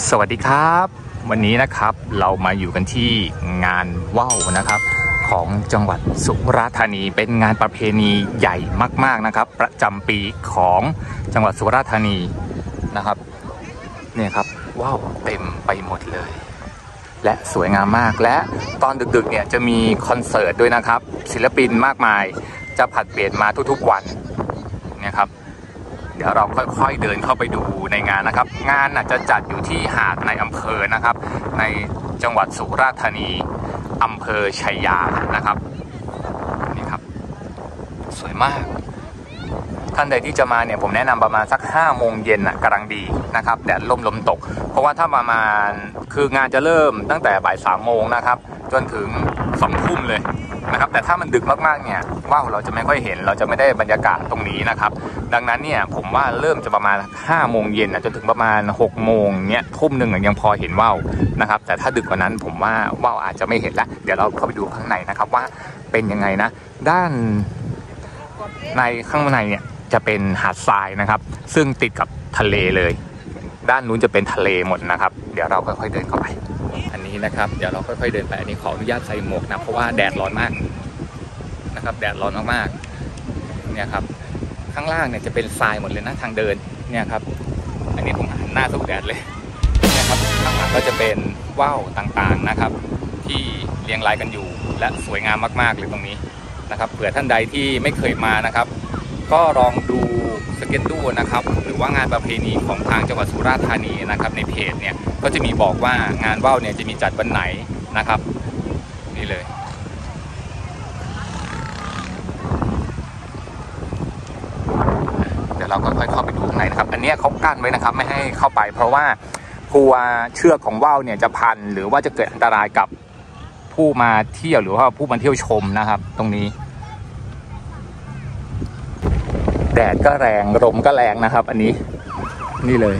สวัสดีครับวันนี้นะครับเรามาอยู่กันที่งานว่าวนะครับของจังหวัดสุราษฎร์ธานีเป็นงานประเพณีใหญ่มากๆนะครับประจำปีของจังหวัดสุราษฎร์ธานีนะครับเนี่ยครับว่าวเต็มไปหมดเลยและสวยงามมากและตอนดึกๆเนี่ยจะมีคอนเสิร์ตด้วยนะครับศิลปินมากมายจะผัดเปลี่ยนมาทุกๆวันเนี่ยครับเดี๋ยวเราค่อยๆเดินเข้าไปดูในงานนะครับงานจะจัดอยู่ที่หาดในอำเภอนะครับในจังหวัดสุราษฎร์ธานีอำเภอชัยยานะครับนี่ครับสวยมากท่านใดที่จะมาเนี่ยผมแนะนำประมาณสัก5 โมงเย็นกำลังดีนะครับแดดลมตกเพราะว่าถ้าประมาณคืองานจะเริ่มตั้งแต่บ่าย3 โมงนะครับจนถึง2 ทุ่มเลยนะครับแต่ถ้ามันดึกมากๆเนี่ยว่าวเราจะไม่ค่อยเห็นเราจะไม่ได้บรรยากาศตรงนี้นะครับดังนั้นเนี่ยผมว่าเริ่มจะประมาณ5 โมงเย็นจนถึงประมาณ6 โมงเนี่ยทุ่มหนึ่งยังพอเห็นว่าวนะครับแต่ถ้าดึกกว่านั้นผมว่าว่าวอาจจะไม่เห็นละเดี๋ยวเราเข้าไปดูข้างในนะครับว่าเป็นยังไงนะด้านในข้างในเนี่ยจะเป็นหาดทรายนะครับซึ่งติดกับทะเลเลยด้านนู้นจะเป็นทะเลหมดนะครับเดี๋ยวเราค่อยๆเดินเข้าไปอันนี้นะครับเดี๋ยวเราค่อยๆเดินไปอันนี้ขออนุญาตใส่หมวกนะเพราะว่าแดดร้อนมากนะครับแดดร้อนมากๆเนี่ยครับข้างล่างเนี่ยจะเป็นทรายหมดเลยนะทางเดินเนี่ยครับอันนี้ผมหันหน้าสู่แดดเลยเนี่ยครับข้างหลังก็จะเป็นว่าวต่างๆนะครับที่เรียงรายกันอยู่และสวยงามมากๆเลยตรงนี้นะครับเผื่อท่านใดที่ไม่เคยมานะครับก็ลองดูสเก็ตดูนะครับหรือว่างานประเพณีของทางจังหวัดสุราษฎร์ธานีนะครับในเพจเนี่ยก็จะมีบอกว่างานว่าวเนี่ยจะมีจัดวันไหนนะครับนี่เลยเดี๋ยวเราก็ค่อยเข้าไปดูข้างในนะครับอันนี้เขากั้นไว้นะครับไม่ให้เข้าไปเพราะว่ากลัวเชือกของว่าวเนี่ยจะพันหรือว่าจะเกิดอันตรายกับผู้มาเที่ยวหรือว่าผู้มาเที่ยวชมนะครับตรงนี้แดดก็แรงลมก็แรงนะครับอันนี้นี่เลย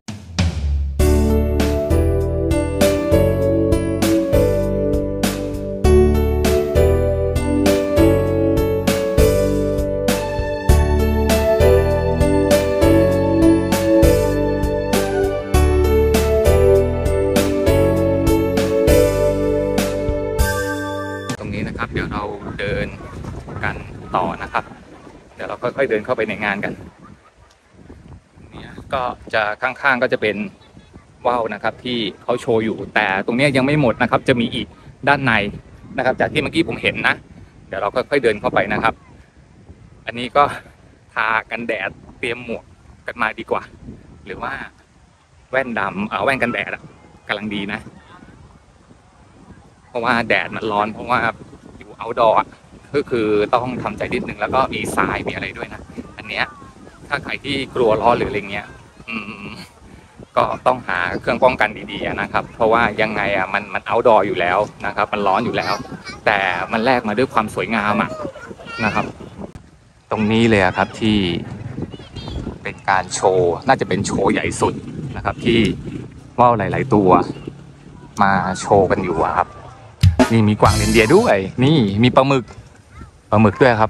ตรงนี้นะครับเดี๋ยวเราเดินกันต่อนะครับเดี๋ยวเราค่อยๆเดินเข้าไปในงานกันเนี่ยก็จะข้างๆก็จะเป็นว่าวนะครับที่เขาโชว์อยู่แต่ตรงนี้ยังไม่หมดนะครับจะมีอีกด้านในนะครับจากที่เมื่อกี้ผมเห็นนะเดี๋ยวเราค่อยๆเดินเข้าไปนะครับอันนี้ก็ทากันแดดเตรียมหมวกกันมาดีกว่าหรือว่าแว่นดำแว่นกันแดดกำลังดีนะเพราะว่าแดดมันร้อนเพราะว่าอยู่เอาท์ดอร์ก็คือต้องทำใจนิดนึงแล้วก็มีทรายมีอะไรด้วยนะอันเนี้ยถ้าใครที่กลัวร้อนหรืออะไรเงี้ยก็ต้องหาเครื่องป้องกันดีๆนะครับเพราะว่ายังไงมันเอาท์ดอร์อยู่แล้วนะครับมันร้อนอยู่แล้วแต่มันแลกมาด้วยความสวยงามนะครับตรงนี้เลยครับที่เป็นการโชว์น่าจะเป็นโชว์ใหญ่สุดนะครับที่ว่าวหลายๆตัวมาโชว์กันอยู่ครับนี่มีกวางเรนเดียร์ด้วยนี่มีปลาหมึกด้วยครับ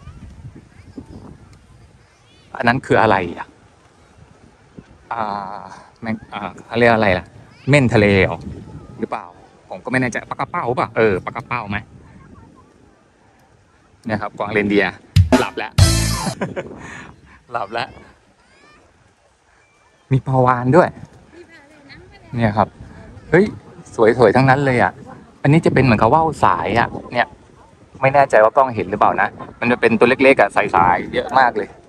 อันนั้นคืออะไรเขาเรียกอะไรล่ะเม่นทะเลหรือเปล่าผมก็ไม่แน่ใจปลากระเป้าป่ะปลากระเป้าไหมเนี่ยครับกวางเรนเดียร์หลับแล้ว หลับแล้วมีปลาวาฬด้วยเนี่ยครับเฮ้ยสวยๆทั้งนั้นเลยอันนี้จะเป็นเหมือนกับว่าวสายเนี่ยไม่แน่ใจว่ากล้องเห็นหรือเปล่านะมันจะเป็นตัวเล็กๆสายๆเยอะมากเลย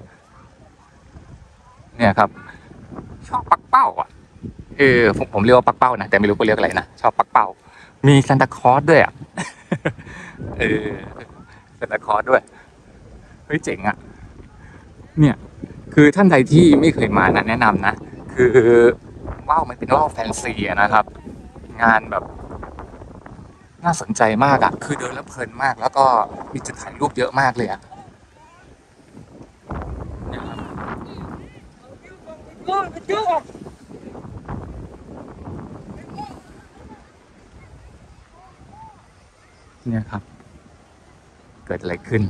เนี่ยครับชอบปักเป้าผมเรียกว่าปักเป้านะแต่ไม่รู้เขาเรียกอะไรนะชอบปักเป้ามีซานตาคลอสด้วยซานตาคลอสด้วยเฮ้ยเจ๋งเนี่ยคือท่านใดที่ไม่เคยมานะแนะนำนะคือว่าวมันเป็นว่าวแฟนซีนะครับงานแบบน่าสนใจมากคือเดินแล้วเพลินมากแล้วก็มีจุดถ่ายรูปเยอะมากเลยเนี่ยครับเกิดอะไรขึ้น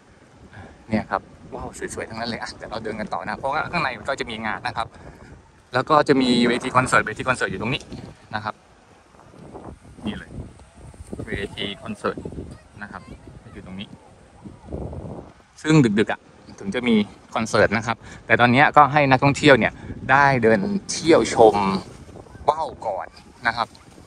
เนี่ยครับว้าวสวยๆทั้งนั้นเลยเดี๋ยวเราเดินกันต่อนะเพราะว่าข้างในมันก็จะมีงานนะครับแล้วก็จะมีเวทีคอนเสิร์ตอยู่ตรงนี้นะครับนี่เลยเวทีคอนเสิร์ตนะครับอยู่ตรงนี้ซึ่งดึกๆถึงจะมีคอนเสิร์ตนะครับแต่ตอนนี้ก็ให้นักท่องเที่ยวเนี่ยได้เดินเที่ยวชมว่าวก่อนนะครับ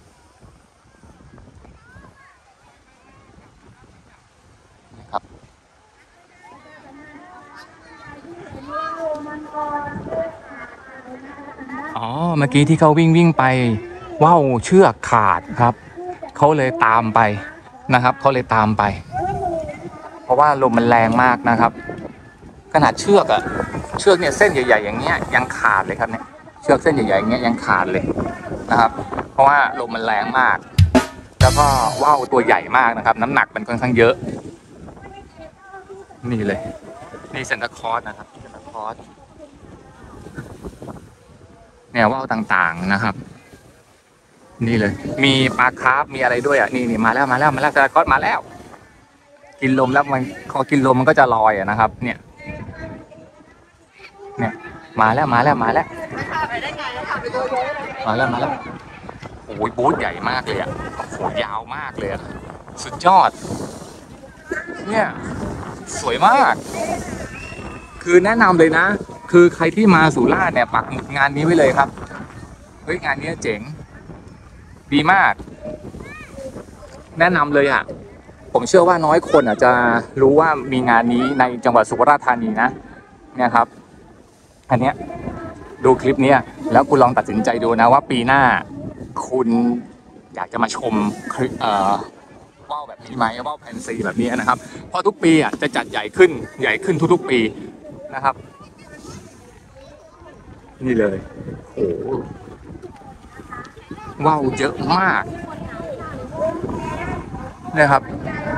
อ๋อเมื่อกี้ที่เขาวิ่งไปว่าวเชือกขาดครับเขาเลยตามไปนะครับเขาเลยตามไปเพราะว่าลมมันแรงมากนะครับขนาดเชือกเนี่ยเส้นใหญ่ๆอย่างเงี้ยยังขาดเลยครับเนี่ยเชือกเส้นใหญ่ๆอย่างเงี้ยยังขาดเลยนะครับเพราะว่าลมมันแรงมากแล้วก็ว่าวตัวใหญ่มากนะครับน้ำหนักมันค่อนข้างเยอะนี่เลยนี่เซนต์คอร์สนะครับเซนต์คอร์สแนวว่าวต่างๆนะครับนี่เลยมีปลาคาร์ฟมีอะไรด้วยนี่มาแล้วแต่ก็มาแล้วกินลมแล้วมันพอกินลมมันก็จะลอยนะครับเนี่ยมาแล้วโอ้ยบูธใหญ่มากเลยโอ้ยยาวมากเลยสุดยอดเนี่ยสวยมากคือแนะนำเลยนะคือใครที่มาสุราษฎร์เนี่ยปักหมุดงานนี้ไว้เลยครับเฮ้ยงานนี้เจ๋งดีมากแนะนำเลยผมเชื่อว่าน้อยคนจะรู้ว่ามีงานนี้ในจังหวัดสุราษฎร์ธานีนะเนี่ยครับอันเนี้ยดูคลิปนี้แล้วคุณลองตัดสินใจดูนะว่าปีหน้าคุณอยากจะมาชมว่าวแบบนี้ไหมว่าวแฟนซีแบบนี้นะครับเพราะทุกปีจะจัดใหญ่ขึ้นทุกๆปีนะครับนี่เลยโอ้ว่าวเยอะมากเนี่ยครับ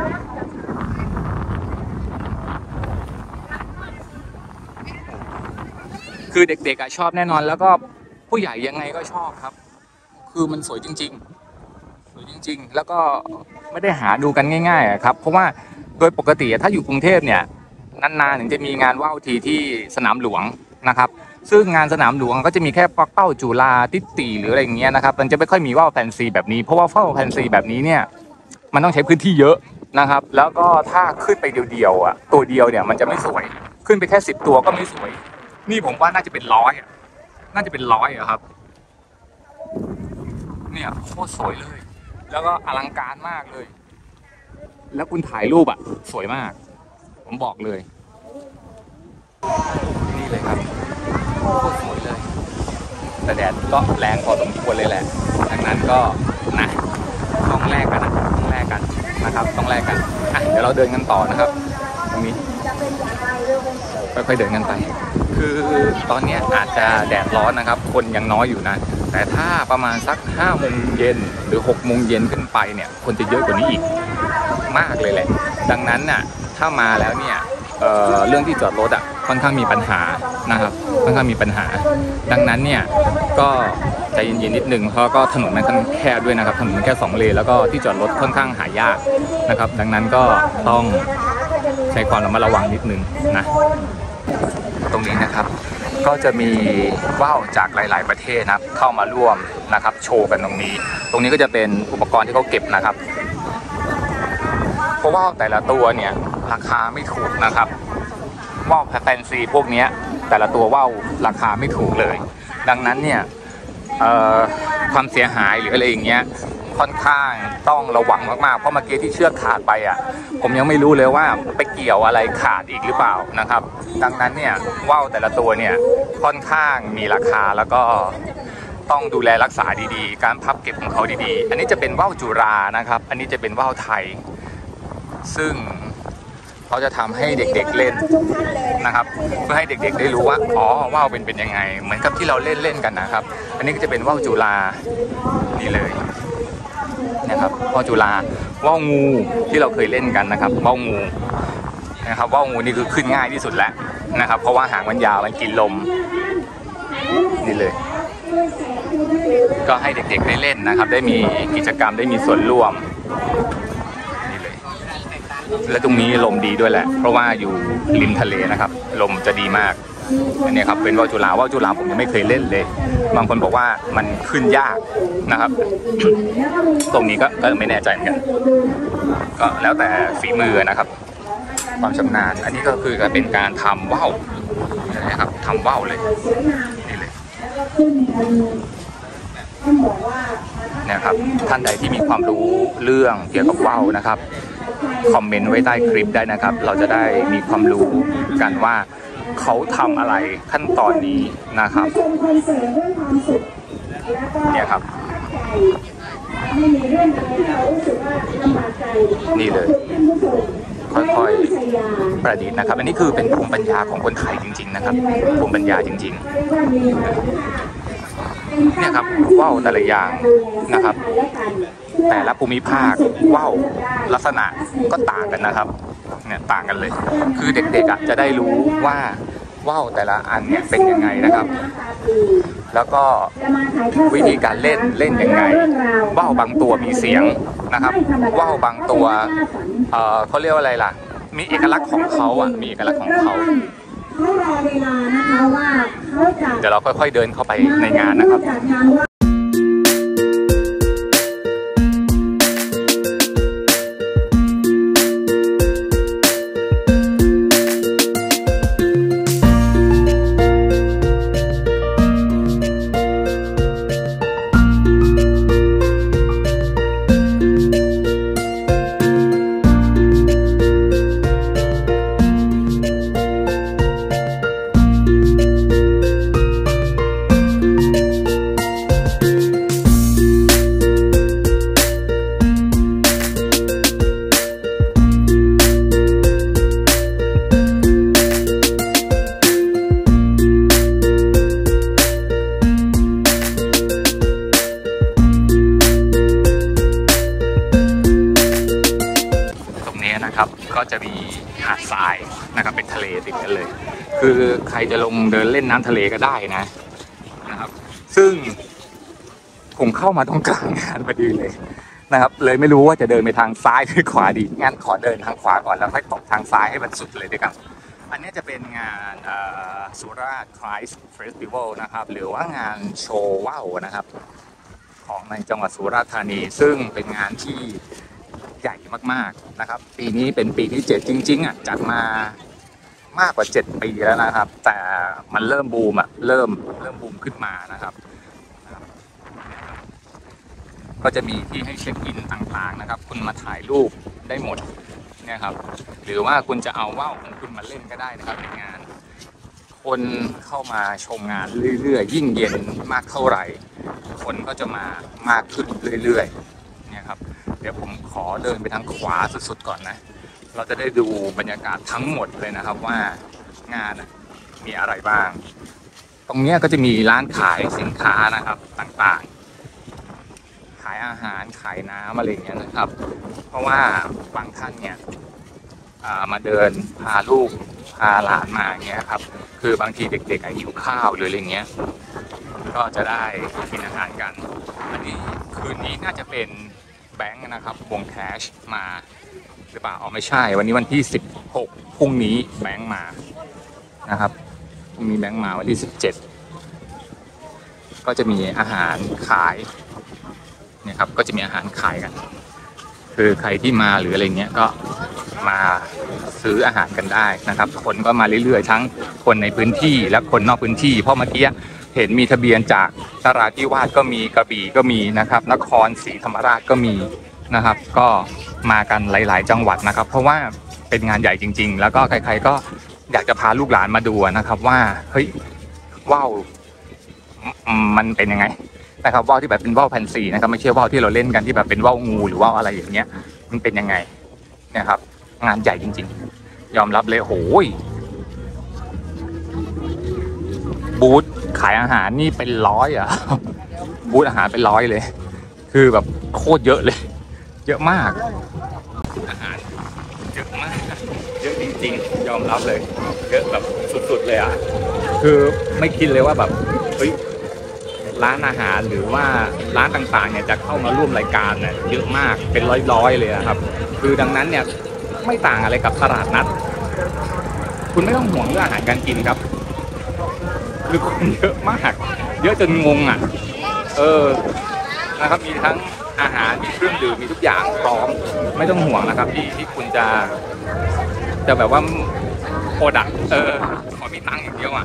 คือเด็กๆชอบแน่นอนแล้วก็ผู้ใหญ่ยังไงก็ชอบครับคือมันสวยจริงๆแล้วก็ไม่ได้หาดูกันง่ายๆครับเพราะว่าโดยปกติถ้าอยู่กรุงเทพเนี่ยนานๆถึงจะมีงานว่าวทีที่สนามหลวงนะครับซึ่งงานสนามหลวงก็จะมีแค่ปักเป้าจุฬาติ๊ตีหรืออะไรอย่างเงี้ยนะครับมันจะไม่ค่อยมีว่าวแฟนซีแบบนี้เพราะว่าว่าวแฟนซีแบบนี้เนี่ยมันต้องใช้พื้นที่เยอะนะครับแล้วก็ถ้าขึ้นไปเดียวๆตัวเดียวเนี่ยมันจะไม่สวยขึ้นไปแค่10 ตัวก็ไม่สวยนี่ผมว่าน่าจะเป็น100ครับเนี่ยโคตรสวยเลยแล้วก็อลังการมากเลยแล้วคุณถ่ายรูปสวยมากผมบอกเลยนี่เลยครับโคตรสวยเลยแต่แดดก็แรงพอสมควรเลยแหละดังนั้นก็นะต้องแลกกันนะครับต้องแลกกันเดี๋ยวเราเดินกันต่อนะครับตรงนี้ค่อยๆเดินกันไปคือตอนนี้อาจจะแดดร้อนนะครับคนยังน้อยอยู่นะแต่ถ้าประมาณสัก5 โมงเย็นหรือ6 โมงเย็นขึ้นไปเนี่ยคนจะเยอะกว่านี้อีกมากเลยแหละดังนั้นถ้ามาแล้วเนี่ยเรื่องที่จอดรถค่อนข้างมีปัญหานะครับค่อนข้างมีปัญหาดังนั้นเนี่ยก็ใจเย็นๆนิดนึงเพราะก็ถนนมันค่อนข้างแคบด้วยนะครับถนนมันแค่2 เลนแล้วก็ที่จอดรถค่อนข้างหายากนะครับดังนั้นก็ต้องใช้ความระมัดระวังนิดนึงนะตรงนี้นะครับก็จะมีว่าวจากหลายๆประเทศนะครับเข้ามาร่วมนะครับโชว์กันตรงนี้ก็จะเป็นอุปกรณ์ที่เขาเก็บนะครับเพราะว่าแต่ละตัวเนี่ยราคาไม่ถูกนะครับว่าวแฟนซีพวกนี้แต่ละตัวว่าวราคาไม่ถูกเลยดังนั้นเนี่ยความเสียหายหรืออะไรอย่างเงี้ยค่อนข้างต้องระวังมากๆเพราะเมื่อกี้ที่เชือกขาดไปผมยังไม่รู้เลยว่าไปเกี่ยวอะไรขาดอีกหรือเปล่านะครับดังนั้นเนี่ยว่าวแต่ละตัวเนี่ยค่อนข้างมีราคาแล้วก็ต้องดูแลรักษาดีๆการพับเก็บของเขาดีๆอันนี้จะเป็นว่าวจุฬานะครับอันนี้จะเป็นว่าวไทยซึ่งเขาจะทำให้เด็กๆเล่นนะครับเพื่อให้เด็กๆได้รู้ว่าว่าวเป็นยังไงเหมือนกับที่เราเล่นกันนะครับอันนี้ก็จะเป็นว่าวจุฬานี่เลยนะครับว่าวจุฬาว่าวงูที่เราเคยเล่นกันนะครับว่าวงูนะครับว่าวงูนี่คือขึ้นง่ายที่สุดแล้วนะครับเพราะว่าหางมันยาวมันกินลมนี่เลยก็ให้เด็กๆได้เล่นนะครับได้มีกิจกรรมได้มีส่วนร่วมและตรงนี้ลมดีด้วยแหละเพราะว่าอยู่ริมทะเลนะครับลมจะดีมากอันนี้ครับเป็นว่าวจุฬาผมยังไม่เคยเล่นเลยบางคนบอกว่ามันขึ้นยากนะครับ ตรงนี้ก็ไม่แน่ใจเหมือนกันก็แล้วแต่ฝีมือนะครับความชำนาญอันนี้ก็คือเป็นการทำว่าวนะครับทำว่าวเลยนี่เลยเนี่ยครับท่านใดที่มีความรู้เรื่องเกี่ยวกับว่าวนะครับคอมเมนต์ไว้ใต้คลิปได้นะครับเราจะได้มีความรู้กันว่าเขาทำอะไรขั้นตอนนี้นะครับเนี่ยครับนี่เลยค่อยๆประดิษฐ์นะครับอันนี้คือเป็นภูมิปัญญาของคนไทยจริงๆนะครับภูมิปัญญาจริงๆเนี่ยครับว่าวแต่ละอย่างนะครับแต่ละภูมิภาคว่าวลักษณะก็ต่างกันนะครับเนี่ยต่างกันเลยคือเด็กๆจะได้รู้ว่าว่าวแต่ละอันเนี่ยเป็นยังไงนะครับแล้วก็วิธีการเล่นยังไงว่าวบางตัวมีเสียงนะครับว่าวบางตัวเขาเรียกว่าอะไรล่ะมีเอกลักษณ์ของเขาอ่ะมีเอกลักษณ์ของเขาเดี๋ยวเราค่อยๆเดินเข้าไปในงานนะครับก็จะมีหาดทรายนะครับเป็นทะเลติดกันเลยคือใครจะลงเดินเล่นน้ำทะเลก็ได้นะครับซึ่งผมเข้ามาตรงกลางงานพอดีเลยนะครับเลยไม่รู้ว่าจะเดินไปทางซ้ายหรือขวาดีงั้นขอเดินทางขวาก่อนแล้วค่อยตกทางซ้ายให้มันสุดเลยด้วยกันอันนี้จะเป็นงานสุราษฎร์ไครส์เฟสติวัลนะครับหรือว่างานโชว์ว่าวนะครับของในจังหวัดสุราษฎร์ธานีซึ่งเป็นงานที่ใหญ่มากๆนะครับปีนี้เป็นปีที่7จริงๆจัดมามากกว่า7ปีแล้วนะครับแต่มันเริ่มบูมเริ่มบูมขึ้นมานะครับก็จะมีที่ให้เช็คอินต่างๆนะครับคุณมาถ่ายรูปได้หมดเนี่ยครับหรือว่าคุณจะเอาว่าวของคุณมาเล่นก็ได้นะครับในงานคนเข้ามาชมงานเรื่อยๆยิ่งเย็นมากเท่าไหร่คนก็จะมามากขึ้นเรื่อยๆเนี่ยครับเดี๋ยวผมขอเดินไปทางขวาสุดๆก่อนนะเราจะได้ดูบรรยากาศทั้งหมดเลยนะครับว่างานมีอะไรบ้างตรงนี้ก็จะมีร้านขายสินค้านะครับต่างๆขายอาหารขายน้ำอะไรอย่างเงี้ยนะครับเพราะว่าบางท่านเนี่ยมาเดินพาลูกพาหลานมาอย่างเงี้ยครับคือบางทีเด็กๆหิวข้าวหรืออะไรเงี้ยก็จะได้กินอาหารกันอันนี้คืนนี้น่าจะเป็นแบงค์นะครับวงแคชมาหรือเปล่าไม่ใช่วันนี้วันที่16พรุ่งนี้แบงค์มานะครับพรุ่งนี้แบงค์มาวันที่17ก็จะมีอาหารขายเนี่ยครับก็จะมีอาหารขายกันคือใครที่มาหรืออะไรเงี้ยก็มาซื้ออาหารกันได้นะครับคนก็มาเรื่อยๆทั้งคนในพื้นที่และคนนอกพื้นที่เพราะเมื่อกี้เห็นมีทะเบียนจากนราธิวาสก็มีกระบี่ก็มีนะครับนครศรีธรรมราชก็มีนะครับก็มากันหลายๆจังหวัดนะครับเพราะว่าเป็นงานใหญ่จริงๆแล้วก็ใครๆก็อยากจะพาลูกหลานมาดูนะครับว่าเฮ้ยว่าวมันเป็นยังไงนะครับว่าวที่แบบเป็นว่าวแผ่นสีนะครับไม่ใช่ว่าวที่เราเล่นกันที่แบบเป็นว่าวงูหรือว่าวอะไรอย่างเงี้ยมันเป็นยังไงนะครับงานใหญ่จริงๆยอมรับเลยโอ้ยบูธขายอาหารนี่เป็น100บูธอาหารเป็น100เลยคือแบบโคตรเยอะเลยเยอะมากอาหารเยอะมากเยอะจริงๆยอมรับเลยเยอะแบบสุดๆเลยคือไม่คิดเลยว่าแบบเฮ้ยร้านอาหารหรือว่าร้านต่างๆเนี่ยจะเข้ามาร่วมรายการเนี่ยเยอะมากเป็นร้อยๆเลยครับคือดังนั้นเนี่ยไม่ต่างอะไรกับตลาดนัดคุณไม่ต้องห่วงเรื่องอาหารการกินครับคือคนเยอะมากเยอะจนงงอ่ะนะครับมีทั้งอาหารมีเครื่องดื่มมีทุกอย่างพร้อมไม่ต้องห่วงนะครับที่คุณจะแบบว่าโอดักขอมีตังค์อย่างเดียวอ่ะ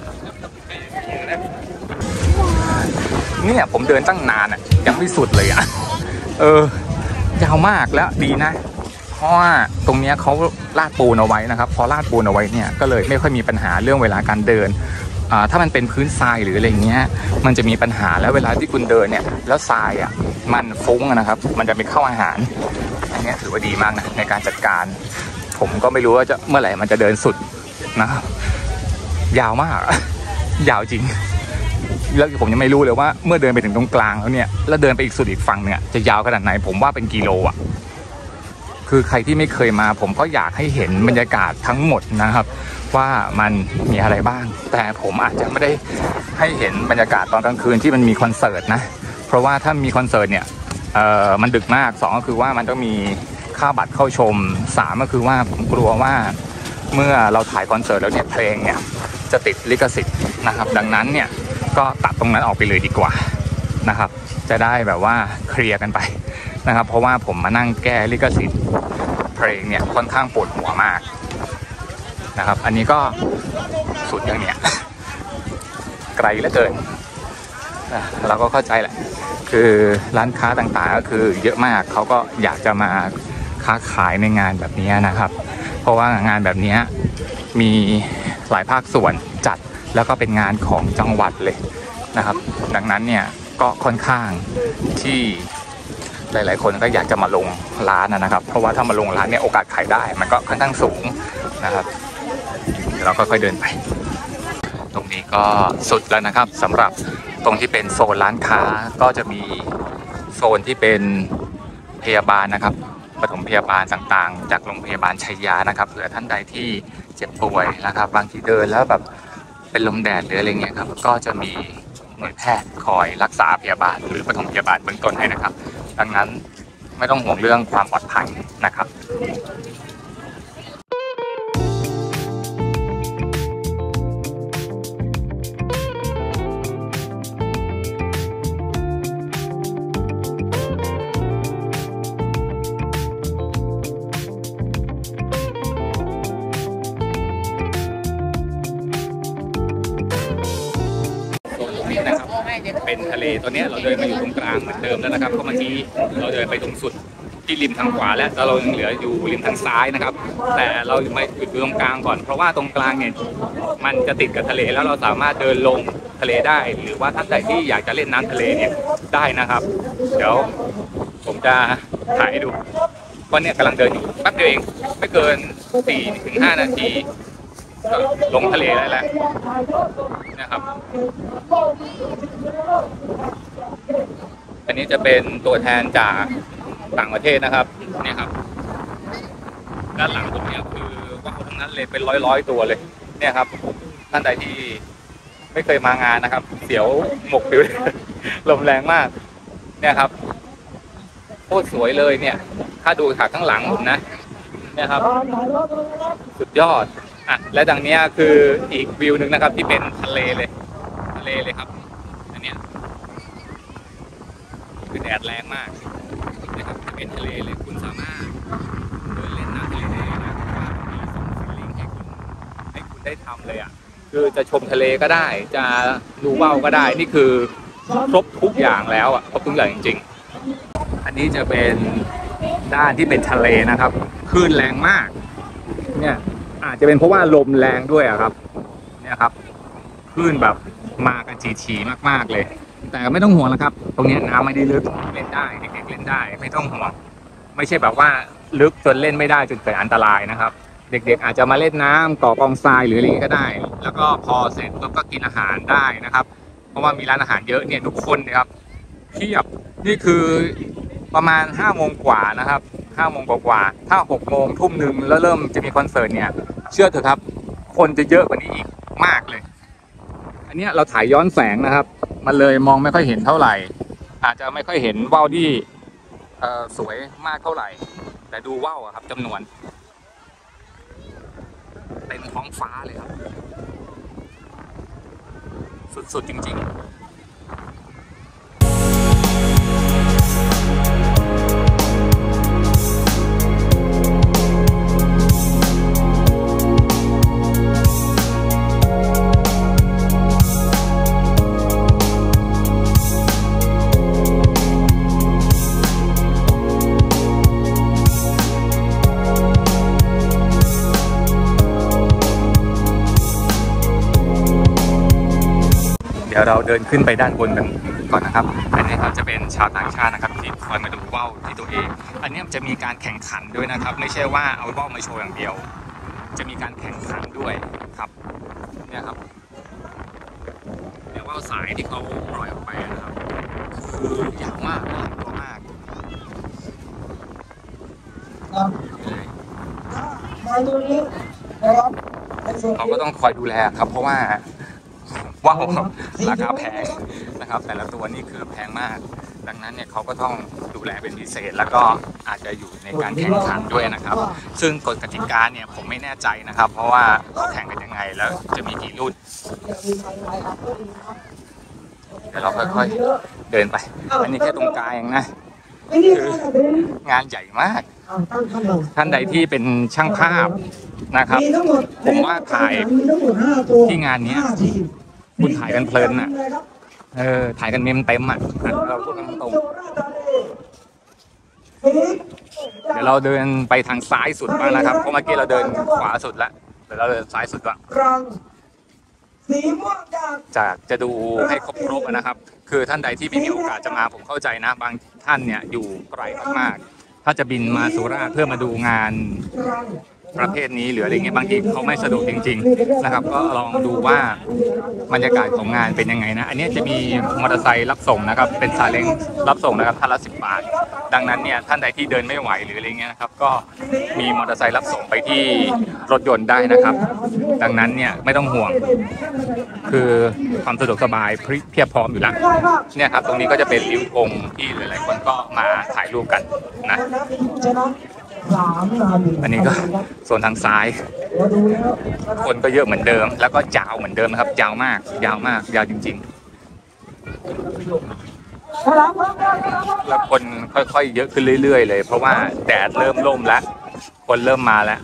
เนี่ยผมเดินตั้งนานอ่ะยังไม่สุดเลยอ่ะยาวมากแล้วดีนะเพราะว่าตรงนี้เขาลาดปูนเอาไว้นะครับพอลาดปูนเอาไว้เนี่ยก็เลยไม่ค่อยมีปัญหาเรื่องเวลาการเดินถ้ามันเป็นพื้นทรายหรืออะไรเงี้ยมันจะมีปัญหาแล้วเวลาที่คุณเดินเนี่ยแล้วทรายอ่ะมันฟุ้งนะครับมันจะไปเข้าอาหารอันนี้ถือว่าดีมากนะในการจัดการผมก็ไม่รู้ว่าจะเมื่อไหร่มันจะเดินสุดนะครับยาวมากยาวจริงแล้วผมยังไม่รู้เลยว่าเมื่อเดินไปถึงตรงกลางแล้วเนี่ยแล้วเดินไปอีกสุดอีกฝั่งเนี่ยจะยาวขนาดไหนผมว่าเป็นกิโลอ่ะคือใครที่ไม่เคยมาผมก็อยากให้เห็นบรรยากาศทั้งหมดนะครับว่ามันมีอะไรบ้างแต่ผมอาจจะไม่ได้ให้เห็นบรรยากาศตอนกลางคืนที่มันมีคอนเสิร์ตนะเพราะว่าถ้ามีคอนเสิร์ตเนี่ยมันดึกมาก2ก็คือว่ามันต้องมีค่าบัตรเข้าชม3ก็คือว่าผมกลัวว่าเมื่อเราถ่ายคอนเสิร์ตแล้วเนี่ยเพลงเนี่ยจะติดลิขสิทธิ์นะครับดังนั้นเนี่ยก็ตัดตรงนั้นออกไปเลยดีกว่านะครับจะได้แบบว่าเคลียร์กันไปนะครับเพราะว่าผมมานั่งแก้ลิขสิทธิ์เพลงเนี่ยค่อนข้างปวดหัวมากนะครับอันนี้ก็สุดอย่างเนี้ยไกลเหลือเกินเราก็เข้าใจแหละคือร้านค้าต่างๆก็คือเยอะมากเขาก็อยากจะมาค้าขายในงานแบบนี้นะครับเพราะว่างานแบบนี้มีหลายภาคส่วนจัดแล้วก็เป็นงานของจังหวัดเลยนะครับดังนั้นเนี่ยก็ค่อนข้างที่หลายๆคนก็อยากจะมาลงร้านนะครับเพราะว่าถ้ามาลงร้านเนี่ยโอกาสขายได้มันก็ค่อนข้างสูงนะครับเดี๋ยวเราก็ค่อยเดินไปตรงนี้ก็สุดแล้วนะครับสำหรับตรงที่เป็นโซนร้านค้าก็จะมีโซนที่เป็นพยาบาลนะครับปฐมพยาบาลต่างๆจากโรงพยาบาลชัยยานะครับเผื่อท่านใดที่เจ็บป่วยนะครับบางทีเดินแล้วแบบเป็นลมแดดหรืออะไรเงี้ยครับก็จะมีหน่วยแพทย์คอยรักษาพยาบาลหรือปฐมพยาบาลเบื้องต้นให้นะครับดังนั้นไม่ต้องห่วงเรื่องความปลอดภัยนะครับเป็นทะเลตอนนี้เราเดินมาอยู่ตรงกลางเหมือนเดิมแล้วนะครับเพราะเมื่อกี้เราเดินไปตรงสุดที่ริมทางขวาแล้วเรายังเหลืออยู่ริมทางซ้ายนะครับแต่เราไม่หยุดอยู่ตรงกลางก่อนเพราะว่าตรงกลางเนี่ยมันจะติดกับทะเลแล้วเราสามารถเดินลงทะเลได้หรือว่าท่านใดที่อยากจะเล่นน้ำทะเลเนี่ยได้นะครับเดี๋ยวผมจะถ่ายให้ดูก็เนี่ยกำลังเดินอยู่แป๊บเดียวเองไม่เกิน 4-5 นาทีลงทะเลได้แล้วนะครับอันนี้จะเป็นตัวแทนจากต่างประเทศนะครับเนี่ยครับด้านหลังผมเนี่ยคือว้าวทั้งนั้นเลยเป็นร้อยตัวเลยเนี่ยครับท่านใดที่ไม่เคยมางานนะครับเสียวหมกปิวลมแรงมากเนี่ยครับโคตรสวยเลยเนี่ยถ้าดูจากข้างหลังผมนะเนี่ยครับสุดยอดและดังนี้คืออีกวิวหนึ่งนะครับที่เป็นทะเลเลยครับอันเนี้ยคือแดดแรงมากนะครับจะเป็นทะเลเลยคุณสามารถเดินเล่นน้ำทะเลได้นะว่ามีส่งฟีลลิ่งให้คุณได้ทำเลยคือจะชมทะเลก็ได้จะดูว่าวก็ได้นี่คือครบทุกอย่างแล้วครบทุกอย่างจริงๆอันนี้จะเป็นด้านที่เป็นทะเลนะครับคลื่นแรงมากเนี่ยอาจจะเป็นเพราะว่าลมแรงด้วยครับเนี่ยครับคลื่นแบบมากันทีมากๆเลยแต่ไม่ต้องห่วงแล้วครับตรงนี้น้ำไม่ได้ลึกเล่นได้เด็กๆเล่นได้ไม่ต้องห่วงไม่ใช่แบบว่าลึกจนเล่นไม่ได้จนเกิดอันตรายนะครับเด็กๆอาจจะมาเล่นน้ำก่อกองทรายหรืออะไรก็ได้แล้วก็พอเสร็จก็กินอาหารได้นะครับเพราะว่ามีร้านอาหารเยอะเนี่ยทุกคนนะครับเทียบนี่คือประมาณ5 โมงกว่านะครับ5 โมงกว่าถ้า6 โมงทุ่มหนึ่งแล้วเริ่มจะมีคอนเสิร์ตเนี่ยเชื่อเถอะครับคนจะเยอะกว่านี้อีกมากเลยอันนี้เราถ่ายย้อนแสงนะครับมันเลยมองไม่ค่อยเห็นเท่าไหร่อาจจะไม่ค่อยเห็นว่าวที่สวยมากเท่าไหร่แต่ดูว่าวครับจำนวนเต็มท้องฟ้าเลยครับสุดๆจริงๆเดี๋ยวเราเดินขึ้นไปด้านบนกันก่อนนะครับอันนี้ครับจะเป็นชาวต่างชาตินะครับที่คอยมาดูว่าวที่ตัวเองอันนี้จะมีการแข่งขันด้วยนะครับไม่ใช่ว่าเอาว่าวมาโชว์อย่างเดียวจะมีการแข่งขันด้วยครับเนี่ยครับเนี่ยว่าวสายที่เขาปล่อยออกไปนะครับคือยาวมากตัวมากเขาก็ต้องคอยดูแลครับเพราะว่าว่าวราคาแพงนะครับแต่ละตัวนี่คือแพงมากดังนั้นเนี่ยเขาก็ต้องดูแลเป็นพิเศษแล้วก็อาจจะอยู่ในการแข่งขันด้วยนะครับซึ่งกฎกติกาเนี่ยผมไม่แน่ใจนะครับเพราะว่าเขาแข่งกันยังไงแล้วจะมีกี่รุ่นเดี๋ยวเราค่อยๆเดินไปอันนี้แค่ตรงกลางเองนะคืองานใหญ่มากท่านใดที่เป็นช่างภาพนะครับผมว่าถ่ายที่งานนี้คุณถ่ายกันเพลินอ่ะถ่ายกันเมมเต็มอ่ะเราพูดกันตรงเดี๋ยวเราเดินไปทางซ้ายสุดบ้างนะครับเพราะเมื่อกี้เราเดินขวาสุดแล้วเดี๋ยวเราเดินซ้ายสุดบ้างจะดูให้ครบนะครับคือท่านใดที่ไม่มีโอกาสจะมาผมเข้าใจนะบางท่านเนี่ยอยู่ไกลมากๆถ้าจะบินมาสุราษฎร์เพื่อมาดูงานประเภทนี้หรืออะไรเงี้ยบางทีเขาไม่สะดวกจริงๆนะครับก็ลองดูว่าบรรยากาศของงานเป็นยังไงนะอันนี้จะมีมอเตอร์ไซค์รับส่งนะครับเป็นซาเล้งรับส่งนะครับท่านละ10 บาทดังนั้นเนี่ยท่านใดที่เดินไม่ไหวหรืออะไรเงี้ยนะครับก็มีมอเตอร์ไซค์รับส่งไปที่รถยนต์ได้นะครับดังนั้นเนี่ยไม่ต้องห่วงคือความสะดวกสบายเพียบพร้อมอยู่แล้วเนี่ยครับตรงนี้ก็จะเป็นริ้วธงที่หลายๆคนก็มาถ่ายรูปกันนะอันนี้ก็ส่วนทางซ้ายคนก็เยอะเหมือนเดิมแล้วก็ยาวเหมือนเดิมนะครับยาวมากยาวจริงๆแล้วคนค่อยๆเยอะขึ้นเรื่อยๆเลยเพราะว่าแดดเริ่มร่มแล้วคนเริ่มมาแล้ว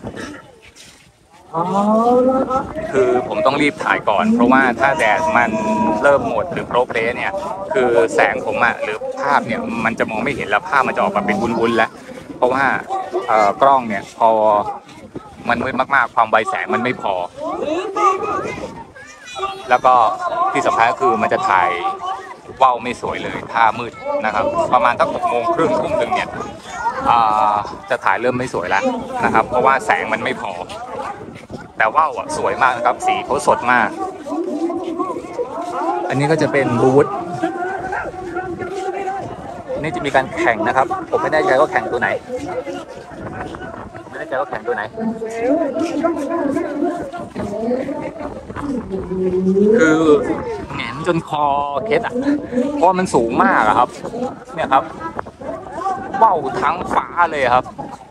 คือผมต้องรีบถ่ายก่อนเพราะว่าถ้าแดดมันเริ่มหมดหรือโปรเพลสเนี่ยคือแสงผมอะหรือภาพเนี่ยมันจะมองไม่เห็นแล้วภาพมันจะออกมาเป็นวุ้นๆแล้วเพราะว่ากล้องเนี่ยพอมันมืดมากๆความไวแสงมันไม่พอแล้วก็ที่สำคัญก็คือมันจะถ่ายว่าวไม่สวยเลยถ้ามืดนะครับประมาณสัก6 โมงครึ่งทุ่มหนึ่งเนี่ยจะถ่ายเริ่มไม่สวยแล้วนะครับเพราะว่าแสงมันไม่พอแต่ว่าวสวยมากนะครับสีเขาสดมากอันนี้ก็จะเป็นบูธนี่จะมีการแข่งนะครับผมไม่แน่ใจว่าแข่งตัวไหนคือแหงนจนคอเคสอ่ะเพราะมันสูงมากอะครับเนี่ยครับว่าวทั้งฟ้าเลยครับ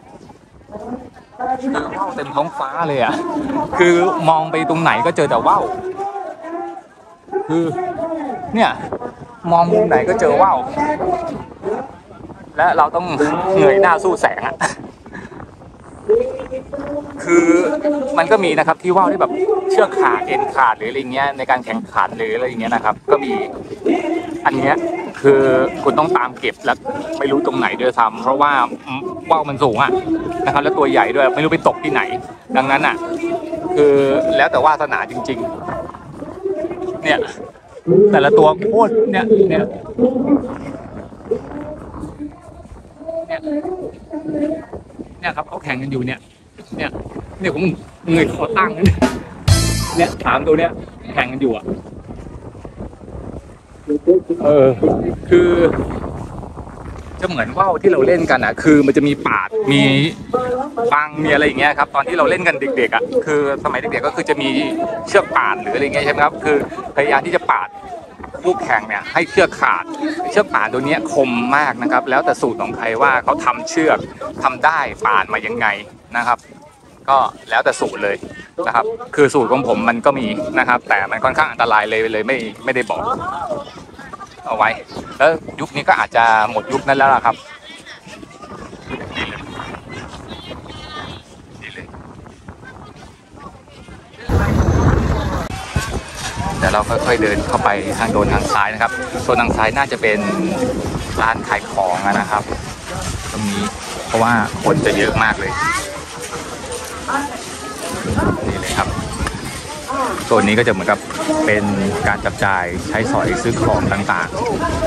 คือว่าวเต็มท้องฟ้าเลยอ่ะคือมองไปตรงไหนก็เจอแต่ว่าวคือเนี่ยมองมุมไหนก็เจอว่าวและเราต้องเหนื่อยหน้าสู้แสงอะคือมันก็มีนะครับที่ว่าวที่แบบเชือกขาดเอ็นขาดหรืออะไรเงี้ยในการแข่งขันหรืออะไรอย่างเงี้ยนะครับก็มีอันเนี้ยคือคุณต้องตามเก็บแล้วไม่รู้ตรงไหนด้วยซ้ำเพราะว่าว่าวมันสูงอะนะครับแล้วตัวใหญ่ด้วยไม่รู้ไปตกที่ไหนดังนั้นอะคือแล้วแต่วาสนาจริงๆเนี่ยแต่ละตัวโคตรเนี่ยครับเขาแข่งกันอยู่เนี่ยผมเงยคอตั้งเนี่ย3 ตัวเนี่ยแข่งกันอยู่อ่ะคือจะเหมือนว่าวที่เราเล่นกันอ่ะคือมันจะมีปาดมีฟังมีอะไรอย่างเงี้ยครับตอนที่เราเล่นกันเด็กๆอ่ะคือสมัยเด็กๆก็คือจะมีเชือกปาดหรืออะไรเงี้ยใช่ไหมครับคือพยายามที่จะปาดผู้แข่งเนี่ยให้เชือกขาดเชือกป่านตัวนี้คมมากนะครับแล้วแต่สูตรของใครว่าเขาทำเชือกทำได้ป่านมายังไงนะครับก็แล้วแต่สูตรเลยนะครับคือสูตรของผมมันก็มีนะครับแต่มันค่อนข้างอันตรายเลยไม่ได้บอกเอาไว้แล้วยุคนี้ก็อาจจะหมดยุคนั้นแล้วล่ะครับนี่เลยเดี๋ยวเราค่อยๆเดินเข้าไปทางโซนทางซ้ายนะครับโซนทางซ้ายน่าจะเป็นร้านขายของนะครับตรงนี้เพราะว่าคนจะเยอะมากเลยนี่เลยครับโซนนี้ก็จะเหมือนกับเป็นการจับจ่ายใช้สอยซื้อของต่าง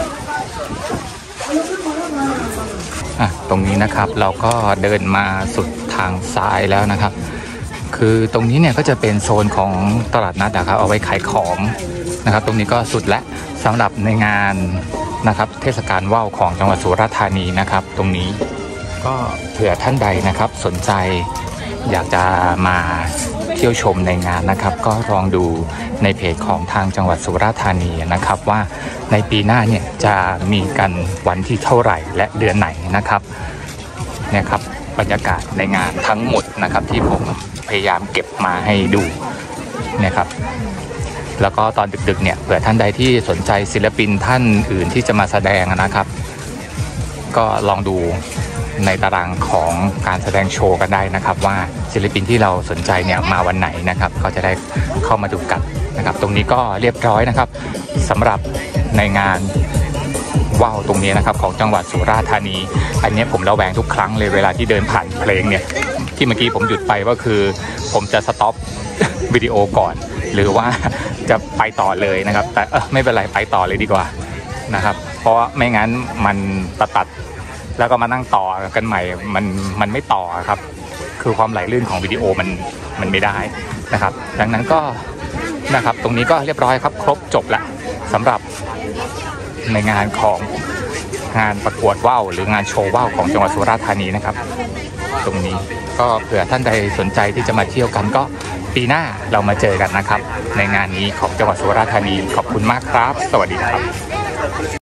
ๆตรงนี้นะครับเราก็เดินมาสุดทางซ้ายแล้วนะครับคือตรงนี้เนี่ยก็จะเป็นโซนของตลาดนัดนะครับเอาไว้ขายของนะครับตรงนี้ก็สุดและสำหรับในงานนะครับเทศกาลว่าวของจังหวัดสุราษฎร์ธานีนะครับตรงนี้ก็เผื่อท่านใดนะครับสนใจอยากจะมาเที่ยวชมในงานนะครับก็ลองดูในเพจของทางจังหวัดสุราษฎร์ธานีนะครับว่าในปีหน้าเนี่ยจะมีกันวันที่เท่าไหร่และเดือนไหนนะครับเนี่ยครับบรรยากาศในงานทั้งหมดนะครับที่ผมพยายามเก็บมาให้ดูนะครับแล้วก็ตอนดึกๆเนี่ยเผื่อท่านใดที่สนใจศิลปินท่านอื่นที่จะมาแสดงนะครับก็ลองดูในตารางของการแสดงโชว์กันได้นะครับว่าศิลปินที่เราสนใจเนี่ยมาวันไหนนะครับก็จะได้เข้ามาดูกันนะครับตรงนี้ก็เรียบร้อยนะครับสำหรับในงานว่าวตรงนี้นะครับของจังหวัดสุราษฎร์ธานีอันนี้ผมระแวงทุกครั้งเลยเวลาที่เดินผ่านเพลงเนี่ยที่เมื่อกี้ผมหยุดไปก็คือผมจะสต็อปวิดีโอก่อนหรือว่าจะไปต่อเลยนะครับแต่ไม่เป็นไรไปต่อเลยดีกว่านะครับเพราะไม่งั้นมันตัดแล้วก็มานั่งต่อกันใหม่มันไม่ต่อครับคือความไหลลื่นของวิดีโอมันไม่ได้นะครับดังนั้นก็นะครับตรงนี้ก็เรียบร้อยครับครบจบละสำหรับในงานของงานประกวดว่าวหรืองานโชว์ว่าวของจังหวัดสุราษฎร์ธานีนะครับตรงนี้ก็เผื่อท่านใดสนใจที่จะมาเที่ยวกันก็ปีหน้าเรามาเจอกันนะครับในงานนี้ของจังหวัดสุราษฎร์ธานีขอบคุณมากครับสวัสดีครับ